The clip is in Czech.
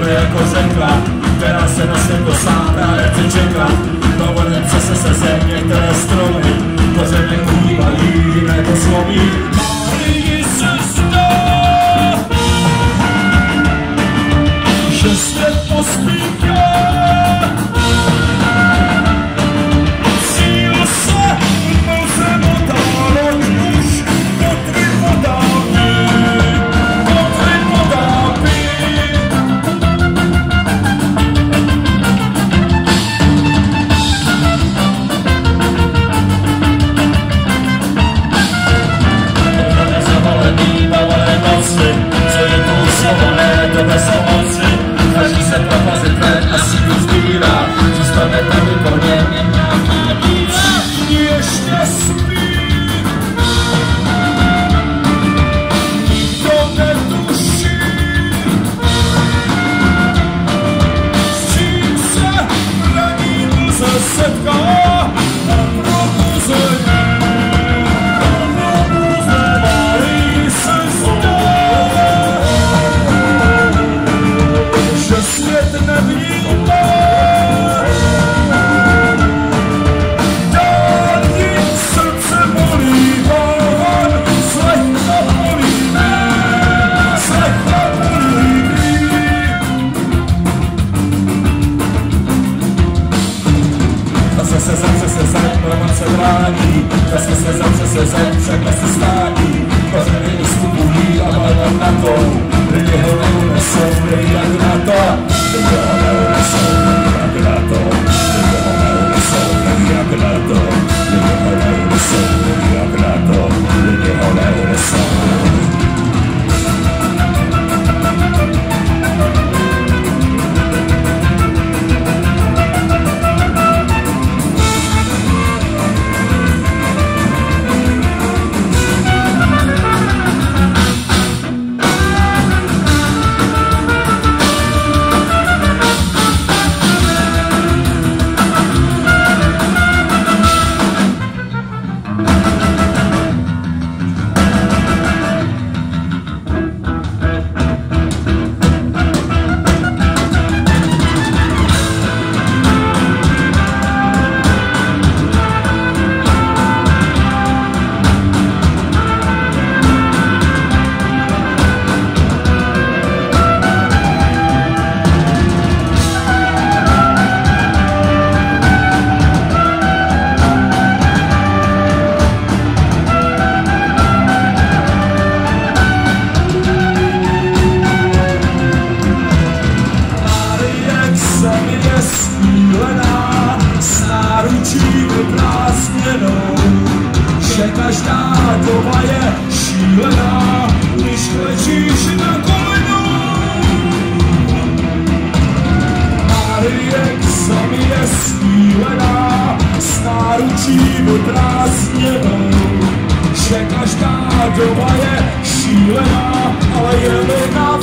je jako řekla, která se na světlo sáká, nechce čekat. Dovolím přese se země, které stromy kořeny uhývají, jiné to sloví. Malý sestro, že svět pospíchá, síla se mlze motálo už kotvy potápí, kotvy potápí. Nezavolený bavové noci, co je tu svobodné, to bez omoci. Snaží se propazit ven a sílu sbírá, zůstane tady po něm jen nějaký víc. Ještě spí, nikdo netuší, s čím se raní mlze setká na probuzení. Malý sestro, že svět nevnímá, dál jí srdce bolí, slechta bolí, slechta bolí. Zase se zem, roman se brání, zase se zem, všechno se stání, kořeny ustupují a balon na to, lidi ho neunesou, jak na to, lidi ho neunesou, jak na to, lidi ho neunesou, jak na to, lidi ho neunesou, jak na to, lidi ho neunesou. Že každá doba je šílená, když klečíš na kolenou. Marie k zemi je stílená, s náručí vyprázdněnou. Že každá doba je šílená, ale je-li na